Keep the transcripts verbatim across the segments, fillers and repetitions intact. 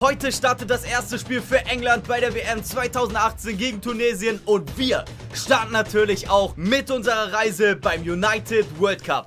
Heute startet das erste Spiel für England bei der W M zweitausendachtzehn gegen Tunesien und wir starten natürlich auch mit unserer Reise beim United World Cup.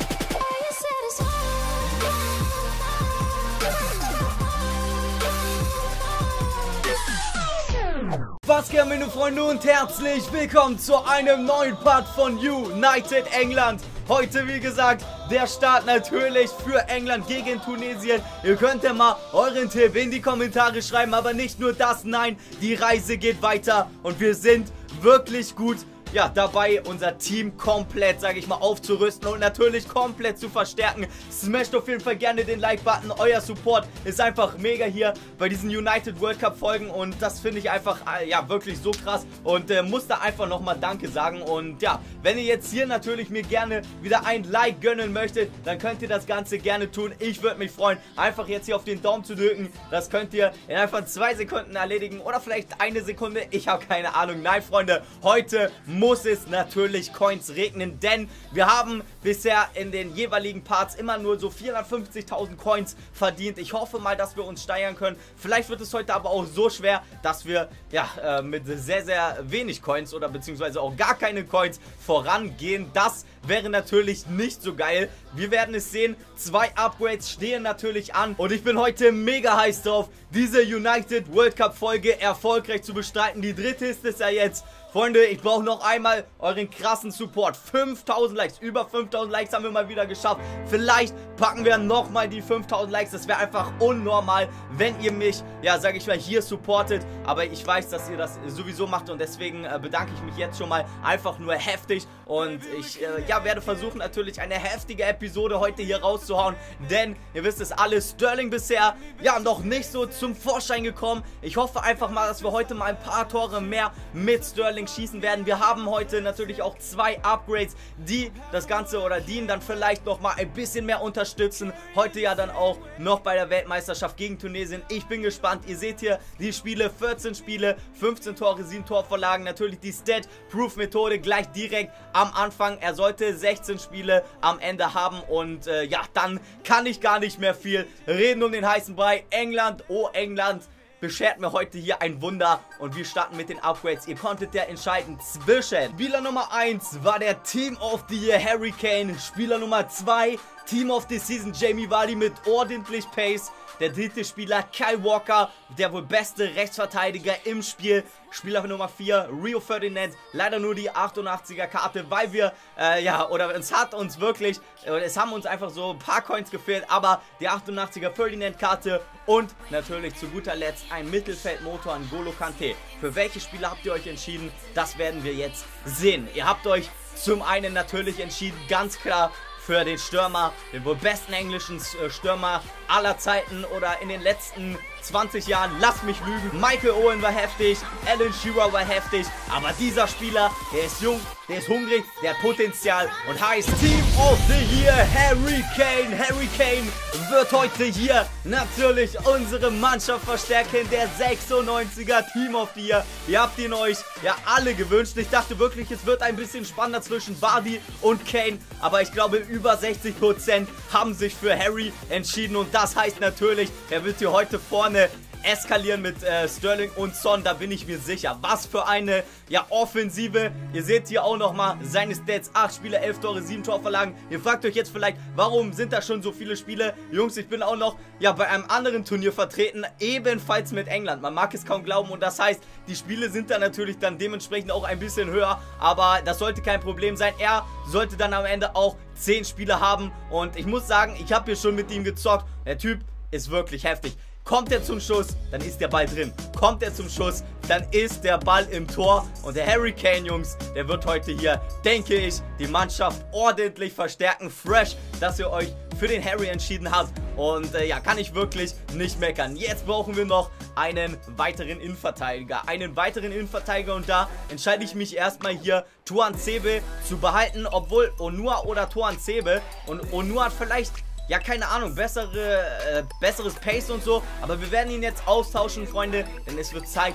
Was geht, meine Freunde, und herzlich willkommen zu einem neuen Part von United England. Heute, wie gesagt, der Start natürlich für England gegen Tunesien. Ihr könnt ja mal euren Tipp in die Kommentare schreiben, aber nicht nur das, nein, die Reise geht weiter und wir sind wirklich gut ja, dabei, unser Team komplett, sage ich mal, aufzurüsten und natürlich komplett zu verstärken. Smasht auf jeden Fall gerne den Like-Button. Euer Support ist einfach mega hier bei diesen United World Cup Folgen und das finde ich einfach, ja, wirklich so krass und äh, muss da einfach nochmal Danke sagen. Und ja, wenn ihr jetzt hier natürlich mir gerne wieder ein Like gönnen möchtet, dann könnt ihr das Ganze gerne tun. Ich würde mich freuen, einfach jetzt hier auf den Daumen zu drücken. Das könnt ihr in einfach zwei Sekunden erledigen oder vielleicht eine Sekunde. Ich habe keine Ahnung. Nein, Freunde, heute muss muss es natürlich Coins regnen, denn wir haben bisher in den jeweiligen Parts immer nur so vierhundertfünfzigtausend Coins verdient. Ich hoffe mal, dass wir uns steigern können. Vielleicht wird es heute aber auch so schwer, dass wir ja äh, mit sehr, sehr wenig Coins oder beziehungsweise auch gar keine Coins vorangehen. Das wäre natürlich nicht so geil. Wir werden es sehen. Zwei Upgrades stehen natürlich an und ich bin heute mega heiß drauf, diese United World Cup Folge erfolgreich zu bestreiten. Die dritte ist es ja jetzt. Freunde, ich brauche noch einmal euren krassen Support. fünftausend Likes, über fünftausend Likes haben wir mal wieder geschafft. Vielleicht packen wir nochmal die fünftausend Likes. Das wäre einfach unnormal, wenn ihr mich, ja, sage ich mal, hier supportet. Aber ich weiß, dass ihr das sowieso macht und deswegen äh, bedanke ich mich jetzt schon mal einfach nur heftig. Und ich, äh, ja, werde versuchen, natürlich eine heftige Episode heute hier rauszuhauen. Denn, ihr wisst es alle, Sterling bisher, ja, noch nicht so zum Vorschein gekommen. Ich hoffe einfach mal, dass wir heute mal ein paar Tore mehr mit Sterling schießen werden. Wir haben heute natürlich auch zwei Upgrades, die das Ganze oder die ihn dann vielleicht noch mal ein bisschen mehr unterstützen. Heute ja dann auch noch bei der Weltmeisterschaft gegen Tunesien. Ich bin gespannt. Ihr seht hier die Spiele, vierzehn Spiele, fünfzehn Tore, sieben Torvorlagen. Natürlich die Stat-Proof-Methode gleich direkt am Anfang. Er sollte sechzehn Spiele am Ende haben und äh, ja, dann kann ich gar nicht mehr viel reden um den heißen Brei. England, oh England, beschert mir heute hier ein Wunder und wir starten mit den Upgrades. Ihr konntet ja entscheiden zwischen Spieler Nummer eins war der Team of the Year Harry Kane, Spieler Nummer zwei Team of the Season Jamie Vardy mit ordentlich Pace, der dritte Spieler Kyle Walker, der wohl beste Rechtsverteidiger im Spiel, Spieler Nummer vier Rio Ferdinand, leider nur die achtundachtziger Karte, weil wir, äh, ja, oder es hat uns wirklich, äh, es haben uns einfach so ein paar Coins gefehlt, aber die achtundachtziger Ferdinand Karte und natürlich zu guter Letzt ein Mittelfeldmotor an N'Golo Kanté. Für welche Spieler habt ihr euch entschieden? Das werden wir jetzt sehen. Ihr habt euch zum einen natürlich entschieden, ganz klar, für den Stürmer, den wohl besten englischen Stürmer aller Zeiten oder in den letzten zwanzig Jahren, lasst mich lügen. Michael Owen war heftig, Alan Shearer war heftig, aber dieser Spieler, der ist jung, der ist hungrig, der hat Potenzial und heißt Team of the Year Harry Kane. Harry Kane wird heute hier natürlich unsere Mannschaft verstärken, der sechsundneunziger Team of the Year. Ihr habt ihn euch ja alle gewünscht. Ich dachte wirklich, es wird ein bisschen spannender zwischen Vardy und Kane, aber ich glaube, über sechzig Prozent haben sich für Harry entschieden und das heißt natürlich, er wird hier heute vorne eskalieren mit äh, Sterling und Son, da bin ich mir sicher. Was für eine, ja, Offensive. Ihr seht hier auch nochmal seine Stats. acht Spiele, elf Tore, sieben Torvorlagen. Ihr fragt euch jetzt vielleicht, warum sind da schon so viele Spiele? Jungs, ich bin auch noch, ja, bei einem anderen Turnier vertreten, ebenfalls mit England. Man mag es kaum glauben und das heißt, die Spiele sind dann natürlich dann dementsprechend auch ein bisschen höher, aber das sollte kein Problem sein. Er sollte dann am Ende auch zehn Spiele haben und ich muss sagen, ich habe hier schon mit ihm gezockt. Der Typ ist wirklich heftig. Kommt er zum Schuss, dann ist der Ball drin. Kommt er zum Schuss, dann ist der Ball im Tor. Und der Harry Kane, Jungs, der wird heute hier, denke ich, die Mannschaft ordentlich verstärken. Fresh, dass ihr euch für den Harry entschieden habt. Und äh, ja, kann ich wirklich nicht meckern. Jetzt brauchen wir noch einen weiteren Innenverteidiger. Einen weiteren Innenverteidiger und da entscheide ich mich erstmal hier, Tuanzebe zu behalten. Obwohl Onua oder Tuanzebe, und Onua hat vielleicht, ja, keine Ahnung, bessere, äh, besseres Pace und so. Aber wir werden ihn jetzt austauschen, Freunde, denn es wird Zeit für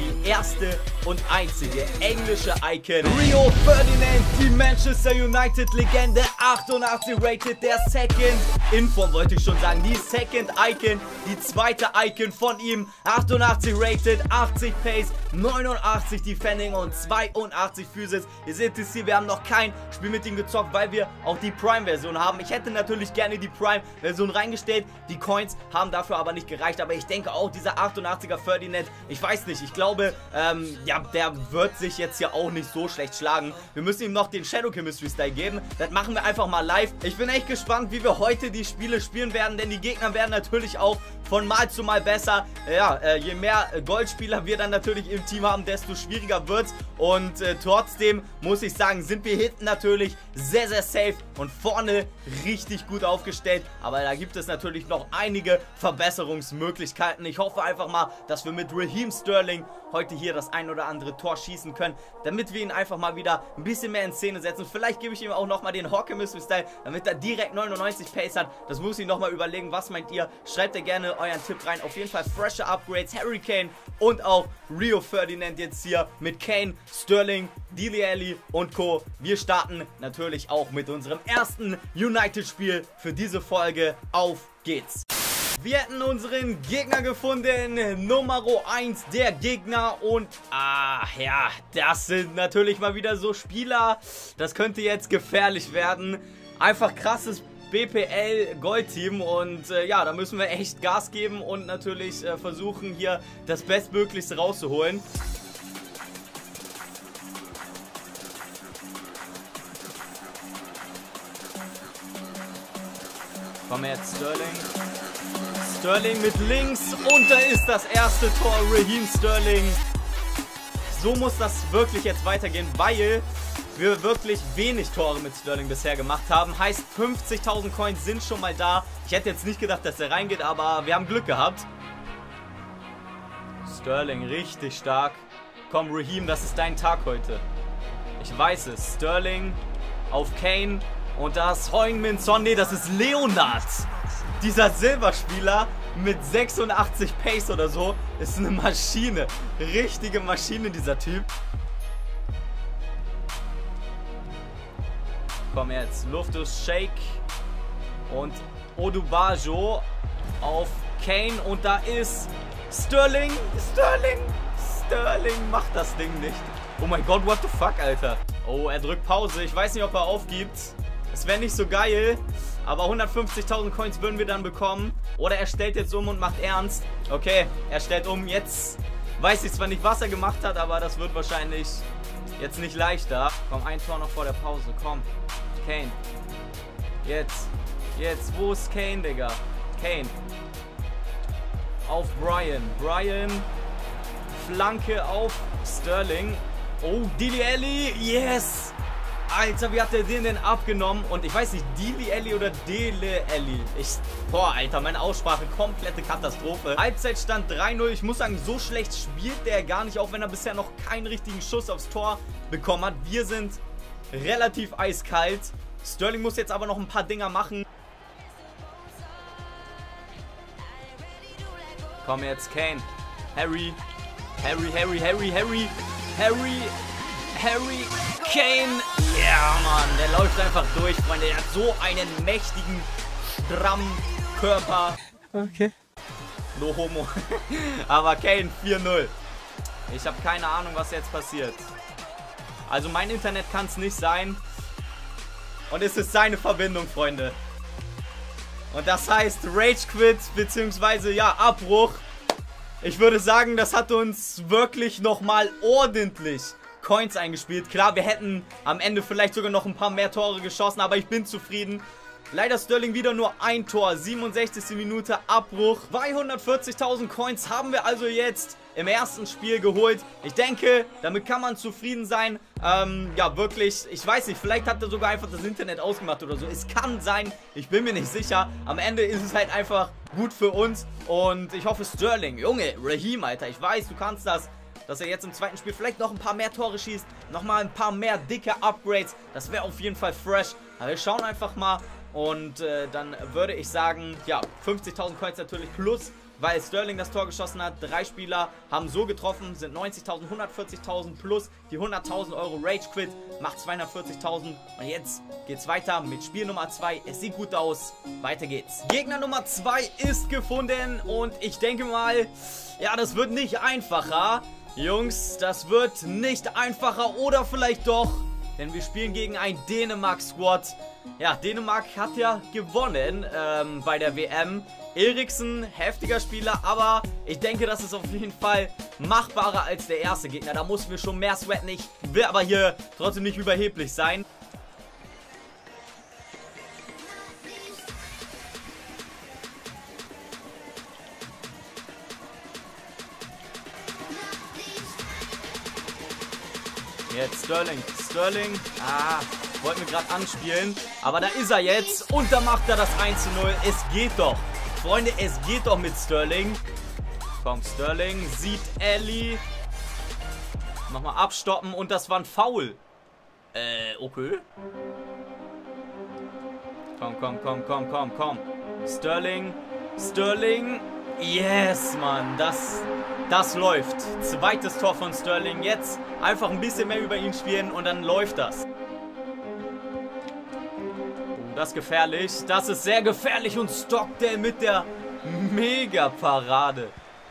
die erste und einzige englische Icon. Rio Ferdinand, die Manchester United Legende, achtundachtzig rated, der Second Inform, wollte ich schon sagen, die Second Icon, die zweite Icon von ihm, achtundachtzig rated, achtzig Pace, neunundachtzig Defending und zweiundachtzig Physis. Ihr seht es hier, wir haben noch kein Spiel mit ihm gezockt, weil wir auch die Prime-Version haben. Ich hätte natürlich gerne die Prime-Version reingestellt, die Coins haben dafür aber nicht gereicht, aber ich denke auch, dieser achtundachtziger Ferdinand, ich weiß nicht, ich glaube, ähm, ja, der wird sich jetzt hier auch nicht so schlecht schlagen. Wir müssen ihm noch den Shadow Chemistry Style geben, das machen wir einfach mal live. Ich bin echt gespannt, wie wir heute die Spiele spielen werden, denn die Gegner werden natürlich auch von Mal zu Mal besser. Ja, äh, je mehr Goldspieler wir dann natürlich im Team haben, desto schwieriger wird's. Und äh, trotzdem muss ich sagen, sind wir hinten natürlich sehr, sehr safe und vorne richtig gut aufgestellt. Aber da gibt es natürlich noch einige Verbesserungsmöglichkeiten. Ich hoffe einfach mal, dass wir mit Raheem Sterling heute hier das ein oder andere Tor schießen können, damit wir ihn einfach mal wieder ein bisschen mehr in Szene setzen. Vielleicht gebe ich ihm auch nochmal den Hawk Chemistry Style, damit er direkt neunundneunzig Pace hat. Das muss ich nochmal überlegen. Was meint ihr? Schreibt ihr gerne euren Tipp rein. Auf jeden Fall frische Upgrades, Harry Kane und auch Rio Ferdinand jetzt hier mit Kane, Sterling, Dele Alli und Co. Wir starten natürlich auch mit unserem ersten United-Spiel für diese Folge. Auf geht's! Wir hätten unseren Gegner gefunden, Nummer eins der Gegner und, ah ja, das sind natürlich mal wieder so Spieler, das könnte jetzt gefährlich werden. Einfach krasses B P L Goldteam und äh, ja, da müssen wir echt Gas geben und natürlich äh, versuchen hier das Bestmöglichste rauszuholen. Komm jetzt, Sterling. Sterling mit links und da ist das erste Tor, Raheem Sterling. So muss das wirklich jetzt weitergehen, weil wir wirklich wenig Tore mit Sterling bisher gemacht haben. Heißt, fünfzigtausend Coins sind schon mal da. Ich hätte jetzt nicht gedacht, dass er reingeht, aber wir haben Glück gehabt. Sterling richtig stark. Komm, Raheem, das ist dein Tag heute. Ich weiß es. Sterling auf Kane und das Heung-min Son. Nee, das ist Leonard. Dieser Silberspieler mit sechsundachtzig Pace oder so ist eine Maschine. Richtige Maschine, dieser Typ. Komm jetzt, Loftus Cheek und Odubajo auf Kane und da ist Sterling. Sterling. Sterling macht das Ding nicht. Oh mein Gott, what the fuck, Alter. Oh, er drückt Pause. Ich weiß nicht, ob er aufgibt. Es wäre nicht so geil. Aber hundertfünfzigtausend Coins würden wir dann bekommen. Oder er stellt jetzt um und macht ernst. Okay, er stellt um. Jetzt weiß ich zwar nicht, was er gemacht hat, aber das wird wahrscheinlich jetzt nicht leichter. Komm, ein Tor noch vor der Pause. Komm. Kane. Jetzt. Jetzt. Wo ist Kane, Digga? Kane. Auf Brian. Brian. Flanke auf Sterling. Oh, Dele Alli. Yes. Alter, wie hat der den denn abgenommen? Und ich weiß nicht, Dele Alli oder Dele Alli. Ich, boah, Alter, meine Aussprache, komplette Katastrophe. Halbzeitstand drei null. Ich muss sagen, so schlecht spielt der gar nicht, auch wenn er bisher noch keinen richtigen Schuss aufs Tor bekommen hat. Wir sind relativ eiskalt. Sterling muss jetzt aber noch ein paar Dinger machen. Komm jetzt, Kane. Harry. Harry, Harry, Harry, Harry. Harry. Harry Kane. Ja, yeah, Mann. Der läuft einfach durch, Freunde. Der hat so einen mächtigen, strammen Körper. Okay. No homo. Aber Kane, vier null. Ich habe keine Ahnung, was jetzt passiert. Also mein Internet kann es nicht sein. Und es ist seine Verbindung, Freunde. Und das heißt Rage Quit, beziehungsweise, ja, Abbruch. Ich würde sagen, das hat uns wirklich nochmal ordentlich Coins eingespielt. Klar, wir hätten am Ende vielleicht sogar noch ein paar mehr Tore geschossen, aber ich bin zufrieden. Leider Sterling wieder nur ein Tor, siebenundsechzigste Minute Abbruch. zweihundertvierzigtausend Coins haben wir also jetzt im ersten Spiel geholt. Ich denke, damit kann man zufrieden sein. Ähm, ja, wirklich, ich weiß nicht, vielleicht hat er sogar einfach das Internet ausgemacht oder so. Es kann sein, ich bin mir nicht sicher. Am Ende ist es halt einfach gut für uns. Und ich hoffe, Sterling, Junge, Raheem, Alter, ich weiß, du kannst das. Dass er jetzt im zweiten Spiel vielleicht noch ein paar mehr Tore schießt. Nochmal ein paar mehr dicke Upgrades. Das wäre auf jeden Fall fresh. Aber wir schauen einfach mal. Und äh, dann würde ich sagen, ja, fünfzigtausend Coins natürlich plus weil Sterling das Tor geschossen hat. Drei Spieler haben so getroffen, sind neunzigtausend, hundertvierzigtausend plus die hunderttausend Euro Rage Quit, macht zweihundertvierzigtausend. Und jetzt geht's weiter mit Spiel Nummer zwei. Es sieht gut aus, weiter geht's. Gegner Nummer zwei ist gefunden und ich denke mal, ja, das wird nicht einfacher. Jungs, das wird nicht einfacher oder vielleicht doch, denn wir spielen gegen ein Dänemark-Squad. Ja, Dänemark hat ja gewonnen ähm, bei der W M. Eriksen, heftiger Spieler, aber ich denke, das ist auf jeden Fall machbarer als der erste Gegner. Da mussten wir schon mehr sweaten. Ich will aber hier trotzdem nicht überheblich sein. Jetzt Sterling, Sterling, ah, wollten wir gerade anspielen, aber da ist er jetzt und da macht er das eins zu null, es geht doch, Freunde, es geht doch mit Sterling. Komm, Sterling, sieht Ellie, nochmal abstoppen und das war ein Foul. Äh, okay. Komm, komm, komm, komm, komm, komm, Sterling, Sterling, yes, Mann, das... Das läuft. Zweites Tor von Sterling. Jetzt einfach ein bisschen mehr über ihn spielen und dann läuft das. Oh, das ist gefährlich. Das ist sehr gefährlich und Stockdale mit der Mega-Parade.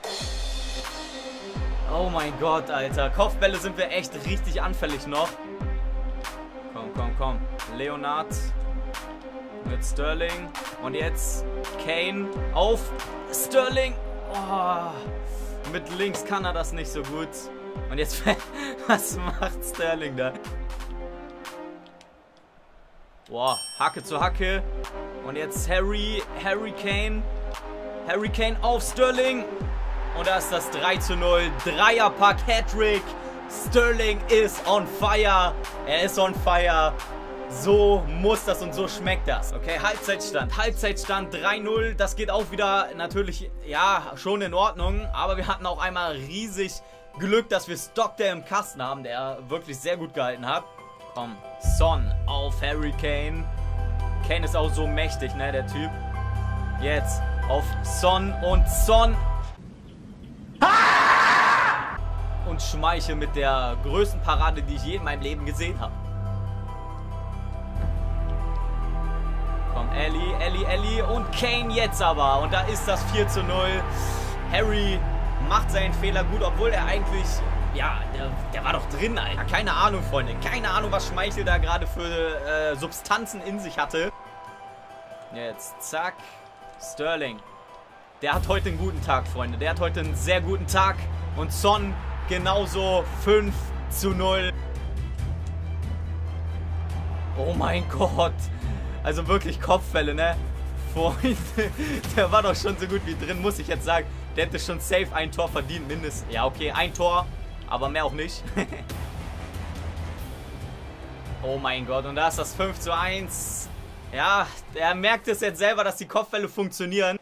Oh mein Gott, Alter. Kopfbälle sind wir echt richtig anfällig noch. Komm, komm, komm. Leonard mit Sterling. Und jetzt Kane auf Sterling. Oh. Mit links kann er das nicht so gut. Und jetzt, was macht Sterling da? Boah, Hacke zu Hacke. Und jetzt Harry, Harry Kane. Harry Kane auf Sterling. Und da ist das drei zu null. Dreierpack, Hattrick. Sterling ist on fire. Er ist on fire. So muss das und so schmeckt das. Okay, Halbzeitstand. Halbzeitstand drei null. Das geht auch wieder natürlich, ja, schon in Ordnung. Aber wir hatten auch einmal riesig Glück, dass wir Stockdale im Kasten haben, der wirklich sehr gut gehalten hat. Komm, Son auf Harry Kane. Kane ist auch so mächtig, ne, der Typ. Jetzt auf Son und Son. Und Schmeichel mit der größten Parade, die ich je in meinem Leben gesehen habe. Ellie, Ellie, Ellie und Kane jetzt aber. Und da ist das vier zu null. Harry macht seinen Fehler gut, obwohl er eigentlich, ja, der, der war doch drin, Alter. Keine Ahnung, Freunde. Keine Ahnung, was Schmeichel da gerade für äh, Substanzen in sich hatte. Jetzt, zack. Sterling. Der hat heute einen guten Tag, Freunde. Der hat heute einen sehr guten Tag. Und Son genauso fünf zu null. Oh mein Gott. Also wirklich Kopfbälle, ne? Freunde, der war doch schon so gut wie drin, muss ich jetzt sagen. Der hätte schon safe ein Tor verdient, mindestens. Ja, okay, ein Tor, aber mehr auch nicht. Oh mein Gott, und da ist das fünf zu eins. Ja, er merkt es jetzt selber, dass die Kopfbälle funktionieren.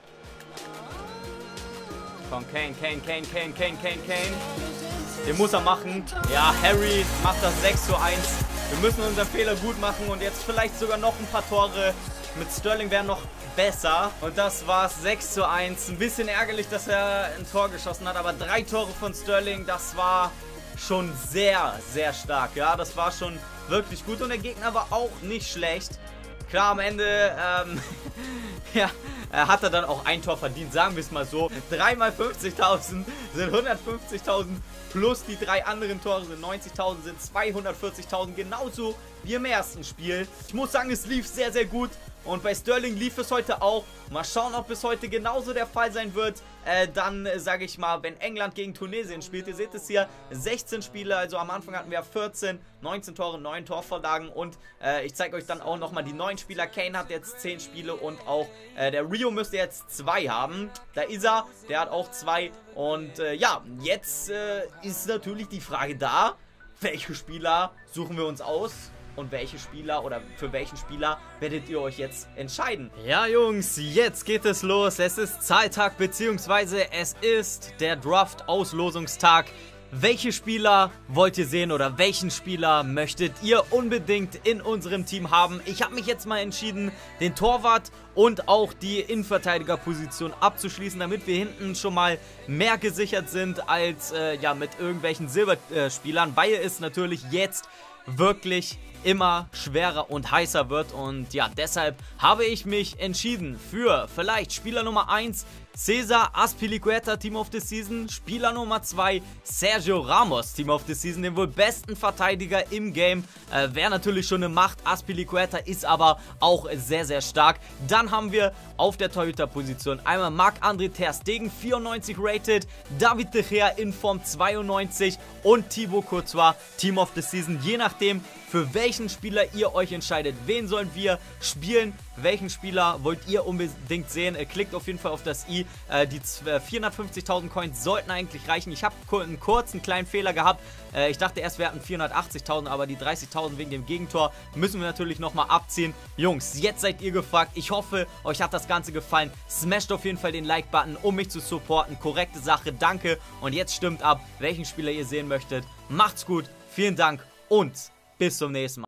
Komm, Kane, Kane, Kane, Kane, Kane, Kane, Kane. Den muss er machen. Ja, Harry macht das sechs zu eins. Wir müssen unseren Fehler gut machen und jetzt vielleicht sogar noch ein paar Tore. Mit Sterling wären noch besser. Und das war's, sechs zu eins. Ein bisschen ärgerlich, dass er ein Tor geschossen hat, aber drei Tore von Sterling, das war schon sehr, sehr stark. Ja, das war schon wirklich gut und der Gegner war auch nicht schlecht. Klar, am Ende, ähm, ja, hat er dann auch ein Tor verdient, sagen wir es mal so. drei mal fünfzigtausend sind hundertfünfzigtausend, plus die drei anderen Tore sind neunzigtausend, sind zweihundertvierzigtausend, genauso wie im ersten Spiel. Ich muss sagen, es lief sehr, sehr gut und bei Sterling lief es heute auch. Mal schauen, ob es heute genauso der Fall sein wird. Äh, dann äh, sage ich mal, wenn England gegen Tunesien spielt, ihr seht es hier, sechzehn Spiele, also am Anfang hatten wir vierzehn, neunzehn Tore, neun Torvorlagen und äh, ich zeige euch dann auch nochmal die neuen Spieler. Kane hat jetzt zehn Spiele und auch äh, der Rio müsste jetzt zwei haben. Da ist er, der hat auch zwei und äh, ja, jetzt äh, ist natürlich die Frage da, welche Spieler suchen wir uns aus? Und welche Spieler oder für welchen Spieler werdet ihr euch jetzt entscheiden? Ja, Jungs, jetzt geht es los. Es ist Zahltag, beziehungsweise es ist der Draft-Auslosungstag. welche Spieler wollt ihr sehen oder welchen Spieler möchtet ihr unbedingt in unserem Team haben? Ich habe mich jetzt mal entschieden, den Torwart und auch die Innenverteidigerposition abzuschließen, damit wir hinten schon mal mehr gesichert sind als äh, ja, mit irgendwelchen Silberspielern, weil es natürlich jetzt wirklich immer schwerer und heißer wird. Und ja, deshalb habe ich mich entschieden für vielleicht Spieler Nummer eins, Cesar Azpilicueta, Team of the Season. Spieler Nummer zwei, Sergio Ramos, Team of the Season, den wohl besten Verteidiger im Game. Äh, Wäre natürlich schon eine Macht. Azpilicueta ist aber auch sehr, sehr stark. Dann haben wir auf der Torhüterposition einmal Marc-André ter Stegen, vierundneunzig rated, David de Gea in Form zweiundneunzig und Thibaut Courtois, Team of the Season. Je nachdem, für welchen Spieler ihr euch entscheidet, wen sollen wir spielen, welchen Spieler wollt ihr unbedingt sehen, äh, klickt auf jeden Fall auf das i. Äh, die vierhundertfünfzigtausend Coins sollten eigentlich reichen. Ich habe einen kurzen kleinen Fehler gehabt. Äh, ich dachte erst, wir hatten vierhundertachtzigtausend, aber die dreißigtausend wegen dem Gegentor müssen wir natürlich nochmal abziehen. Jungs, jetzt seid ihr gefragt. Ich hoffe, euch hat das Ganze gefallen. Smasht auf jeden Fall den Like-Button, um mich zu supporten. Korrekte Sache, danke. Und jetzt stimmt ab, welchen Spieler ihr sehen möchtet. Macht's gut, vielen Dank und bis zum nächsten Mal.